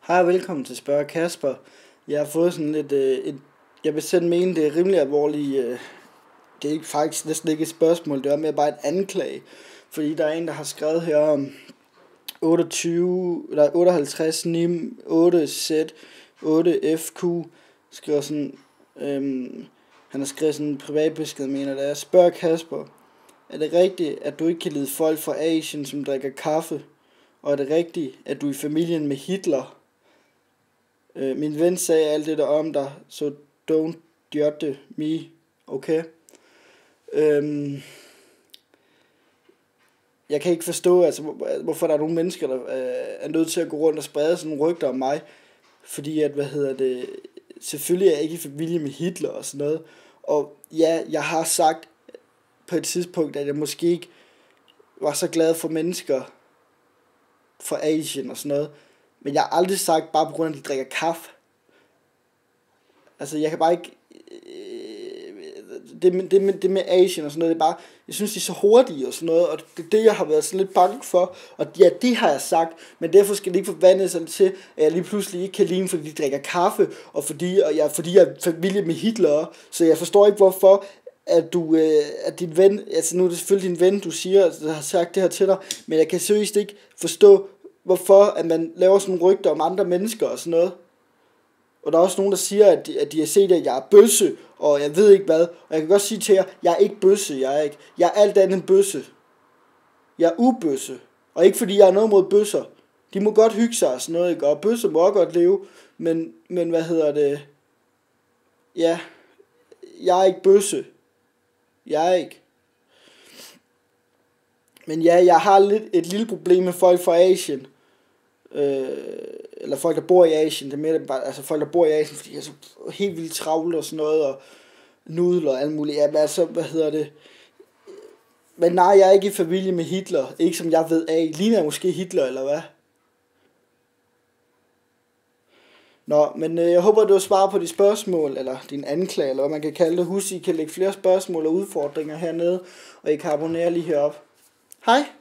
Hej og velkommen til Spørg Kasper. Jeg har fået sådan jeg vil selv mene, det er rimelig alvorligt. Det er ikke faktisk næsten ikke et spørgsmål, det er mere bare et anklage. Fordi der er en, der har skrevet her om 58 NIM 8Z 8FQ. Skriver sådan, han har skrevet sådan en privatbesked, mener det er: Spørg Kasper, er det rigtigt, at du ikke kan lide folk fra Asien, som drikker kaffe? Og er det rigtigt, at du er i familien med Hitler? Min ven sagde alt det der om dig, så don't judge me, okay? Jeg kan ikke forstå, altså, hvorfor der er nogle mennesker, der er nødt til at gå rundt og sprede sådan nogle rygter om mig. Fordi at, selvfølgelig er jeg ikke i familie med Hitler og sådan noget. Og ja, jeg har sagt på et tidspunkt, at jeg måske ikke var så glad for mennesker fra Asien og sådan noget. Men jeg har aldrig sagt bare på grund af, at de drikker kaffe. Altså, jeg kan bare ikke... Det med Asien og sådan noget, det er bare... Jeg synes, de er så hurtige og sådan noget, og det er det, jeg har været sådan lidt bange for. Og ja, det har jeg sagt, men derfor skal det ikke forvandle sig til, at jeg lige pludselig ikke kan lide dem, fordi de drikker kaffe, og fordi jeg er familie med Hitler. Så jeg forstår ikke, hvorfor at din ven... Altså, nu er det selvfølgelig din ven, du siger, der har sagt det her til dig, men jeg kan seriøst ikke forstå, hvorfor at man laver sådan nogle rygter om andre mennesker og sådan noget. Og der er også nogen, der siger, at de har set, at jeg er bøsse, og jeg ved ikke hvad. Og jeg kan godt sige til jer, jeg er ikke bøsse, jeg er alt andet end bøsse. Jeg er ubøsse. Og ikke fordi jeg er noget mod bøsser. De må godt hygge sig og sådan noget, ikke? Og bøsser må også godt leve. Men ja, jeg er ikke bøsse. Jeg er ikke. Men ja, jeg har et lille problem med folk fra Asien. Eller folk, der bor i Asien. Det er mere bare, altså folk, der bor i Asien, fordi de er så helt vildt travlt og sådan noget, og nudler og alt muligt. Ja, men altså, Men nej, jeg er ikke i familie med Hitler. Ikke som jeg ved af. Ligner jeg måske Hitler, eller hvad? Nå, men jeg håber, du har svaret på de spørgsmål, eller din anklage, eller hvad man kan kalde det. Husk, I kan lægge flere spørgsmål og udfordringer hernede, og I kan abonnere lige heroppe. Hej!